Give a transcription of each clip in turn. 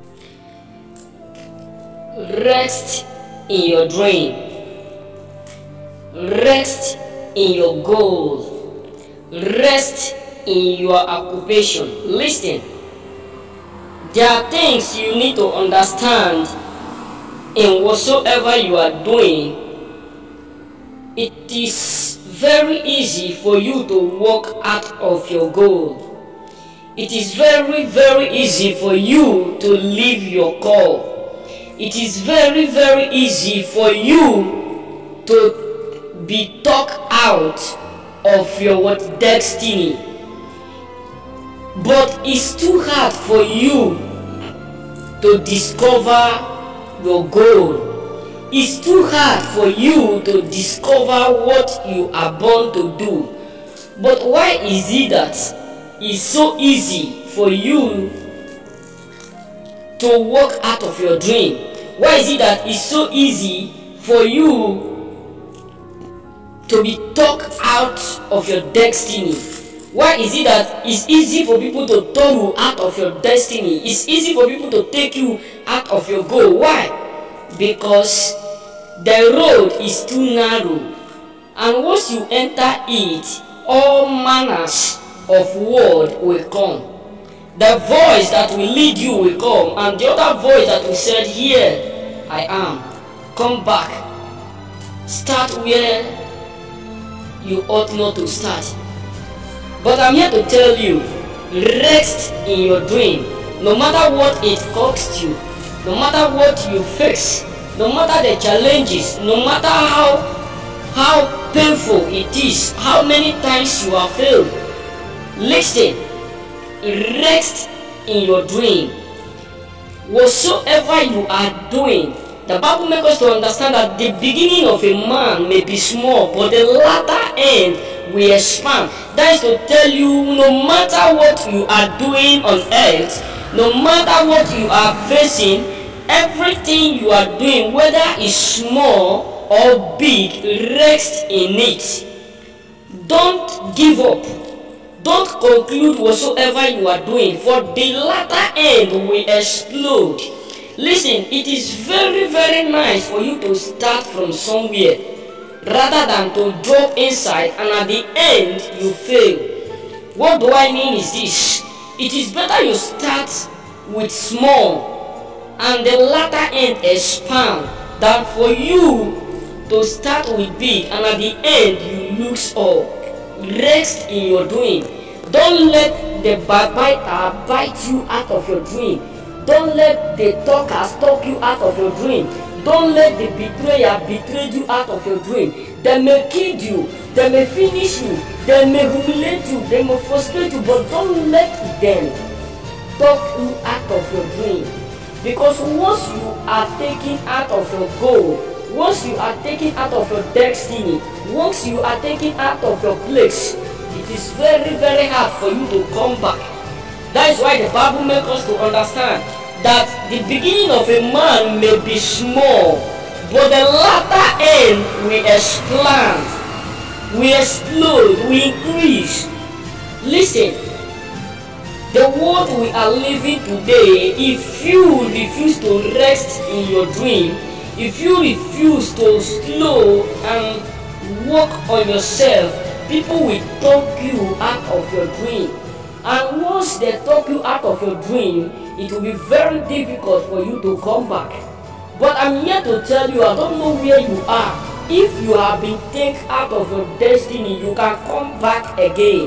Rest in your dream. Rest in your goal. Rest in your occupation. Listen, there are things you need to understand in whatsoever you are doing. It is very easy for you to walk out of your goal. It is very, very easy for you to leave your call. It is very, very easy for you to be talked out of your destiny. But it's too hard for you to discover your goal. It's too hard for you to discover what you are born to do. But why is it that it's so easy for you to walk out of your dream? Why is it that it's so easy for you to be talked out of your destiny? Why is it that it's easy for people to turn you out of your destiny? It's easy for people to take you out of your goal. Why? Because the road is too narrow, and once you enter it, all manners of word will come. The voice that will lead you will come, and the other voice that will say, "Here I am, come back, start where you ought not to start." But I'm here to tell you, rest in your dream. No matter what it costs you, no matter what you face, no matter the challenges, no matter how painful it is, how many times you have failed, listen, rest in your dream. Whatsoever you are doing, the Bible makes us to understand that the beginning of a man may be small, but the latter end will expand. That is to tell you, no matter what you are doing on earth, no matter what you are facing, everything you are doing, whether it's small or big, rest in it. Don't give up. Don't conclude whatsoever you are doing, for the latter end will explode. Listen, it is very, very nice for you to start from somewhere rather than to drop inside and at the end you fail. What do I mean is this: it is better you start with small and the latter end expand than for you to start with big and at the end you lose all. Rest in your dream. Don't let the backbiter bite you out of your dream. Don't let the talkers talk you out of your dream. Don't let the betrayer betray you out of your dream. They may kill you, they may finish you, they may humiliate you, they may frustrate you, but don't let them talk you out of your dream. Because once you are taken out of your goal, once you are taken out of your destiny, once you are taken out of your place, it is very, very hard for you to come back. That is why the Bible makes us to understand that the beginning of a man may be small, but the latter end will expand, will explode, will increase. Listen, the world we are living today, if you refuse to rest in your dream, if you refuse to slow and work on yourself, people will talk you out of your dream. And once they talk you out of your dream, it will be very difficult for you to come back. But I'm here to tell you, I don't know where you are. If you have been taken out of your destiny, you can come back again.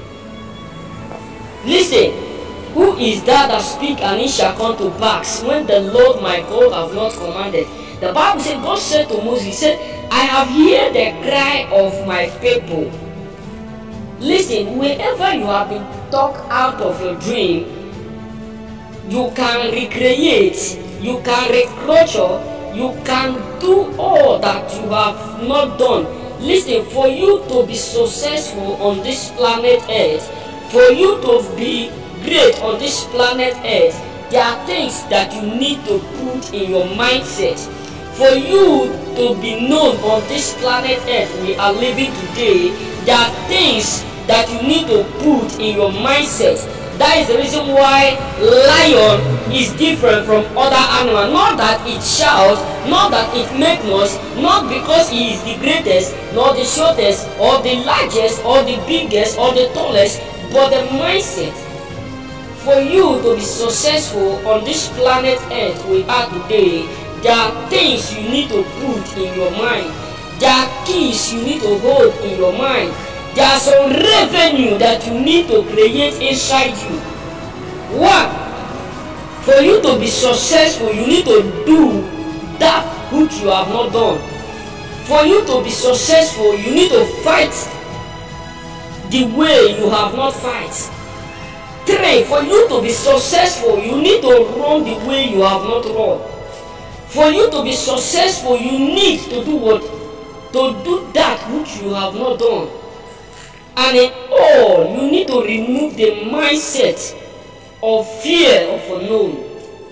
Listen, who is that speak and it shall come to pass when the Lord my God have not commanded? The Bible said, God said to Moses, he said, I have heard the cry of my people. Listen, whenever you have been talked out of your dream, you can recreate, you can recapture, you can do all that you have not done. Listen, for you to be successful on this planet Earth, for you to be great on this planet Earth, there are things that you need to put in your mindset. For you to be known on this planet Earth we are living today, there are things that you need to put in your mindset. That is the reason why lion is different from other animals. Not that it shouts, not that it makes noise, not because he is the greatest, nor the shortest, or the largest, or the biggest, or the tallest, but the mindset. For you to be successful on this planet Earth we are today, there are things you need to put in your mind. There are keys you need to hold in your mind. There are some revenue that you need to create inside you. One, for you to be successful, you need to do that which you have not done. For you to be successful, you need to fight the way you have not fight. 3, for you to be successful, you need to run the way you have not run. For you to be successful, you need to do what? To do that which you have not done. And in all, you need to remove the mindset of fear of unknown.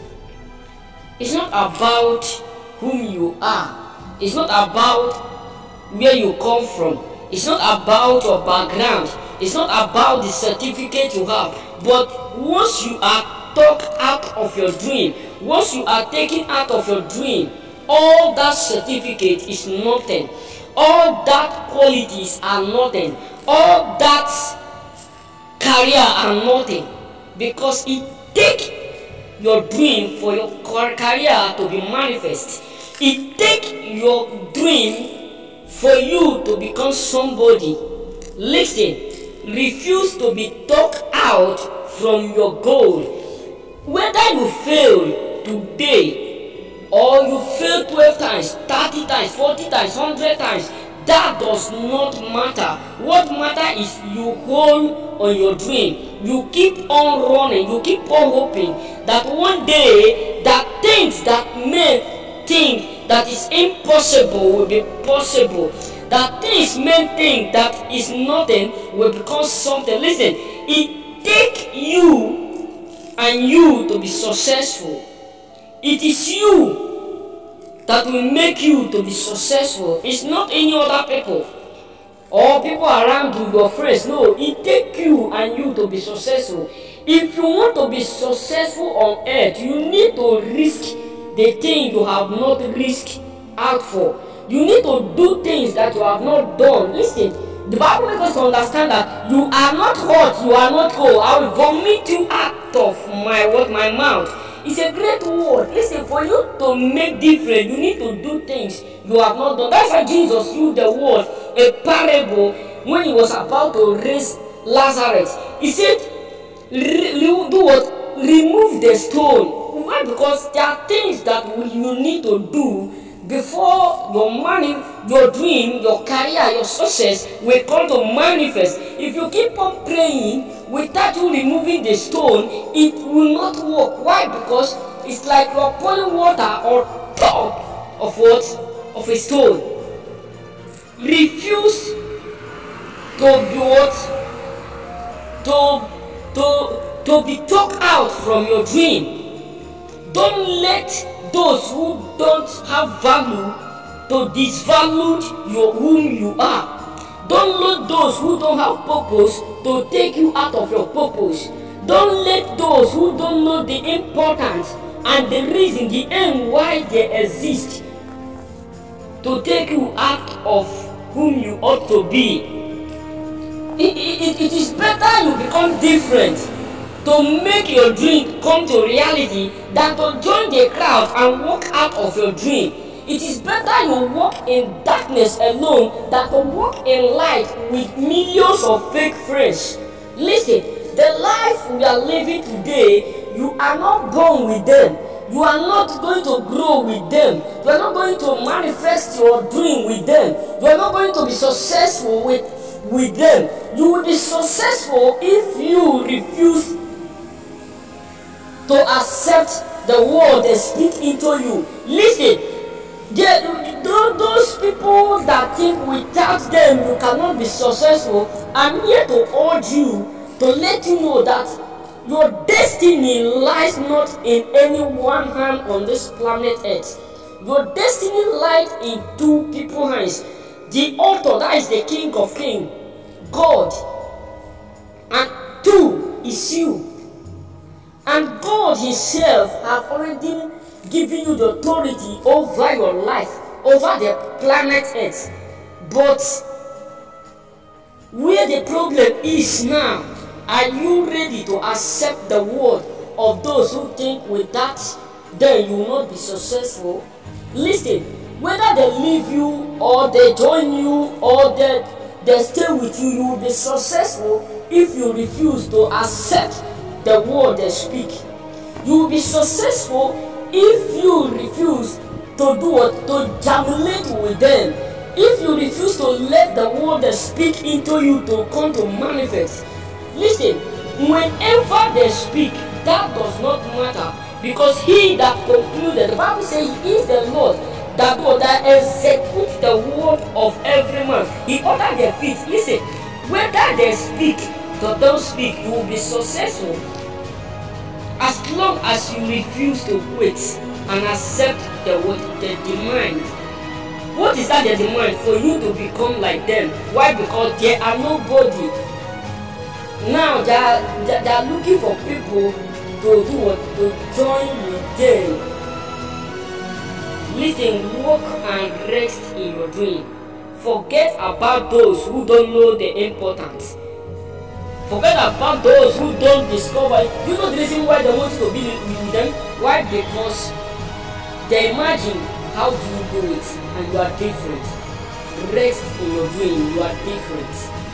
It's not about whom you are. It's not about where you come from. It's not about your background. It's not about the certificate you have. But once you are talked out of your dream, once you are taken out of your dream, all that certificate is nothing. All that qualities are nothing. All that career are nothing. Because it takes your dream for your career to be manifest. It takes your dream for you to become somebody. Listen, refuse to be talked out from your goal. Whether you fail today or you fail 12 times, 30 times, 40 times, 100 times, that does not matter. What matters is you hold on your dream. You keep on running. You keep on hoping that one day that things that men think that is impossible will be possible. That things men think that is nothing will become something. Listen, it takes you and you to be successful. It is you that will make you to be successful. It's not any other people or people around you, your friends. No, it takes you and you to be successful. If you want to be successful on earth, you need to risk the thing you have not risked out for. You need to do things that you have not done. Listen, the Bible makes us to understand that you are not hot, you are not cold. I will vomit you out of my mouth. It's a great word. Listen, for you to make difference, you need to do things you have not done. That's why Jesus used the word, a parable, when he was about to raise Lazarus. He said, do what? Remove the stone. Why? Because there are things that you need to do before your money, your dream, your career, your success will come to manifest. If you keep on praying without you removing the stone, it will not work. Why? Because it's like you're pouring water on top of what? Of a stone. Refuse to be what? To be talked out from your dream. Don't let those who don't have value to disvalue whom you are. Don't let those who don't have purpose to take you out of your purpose. Don't let those who don't know the importance and the reason, the end why they exist, to take you out of whom you ought to be. It is better you become different to make your dream come to reality than to join the crowd and walk out of your dream. It is better you walk in darkness alone than to walk in light with millions of fake friends. Listen, the life we are living today, you are not born with them. You are not going to grow with them. You are not going to manifest your dream with them. You are not going to be successful with them. You will be successful if you refuse to accept the word they speak into you. Listen, those people that think without them you cannot be successful, I'm here to urge you, to let you know that your destiny lies not in any one hand on this planet Earth. Your destiny lies in two people's hands. The author, that is the King of Kings, God, and two is you. And God Himself have already given you the authority over your life, over the planet Earth. But where the problem is now, are you ready to accept the word of those who think with that then you will not be successful? Listen, whether they leave you or they join you or they stay with you, you will be successful if you refuse to accept the word they speak. You will be successful if you refuse to do what? To germinate with them. If you refuse to let the word they speak into you to come to manifest. Listen, whenever they speak, that does not matter, because He that concluded, the Bible says He is the Lord that executes the word of every man. He ordered their feet. Listen, whether they speak or don't speak, you will be successful as long as you refuse to wait and accept the word they demand. What is that they demand? For you to become like them. Why? Because they are nobody. Now they are looking for people to do what? To join with them. Listen, walk and rest in your dream. Forget about those who don't know the importance. Forget about those who don't discover. You know the reason why they want you to be with them? Why? Because they imagine how do you do it and you are different. Rest in your dream, you are different.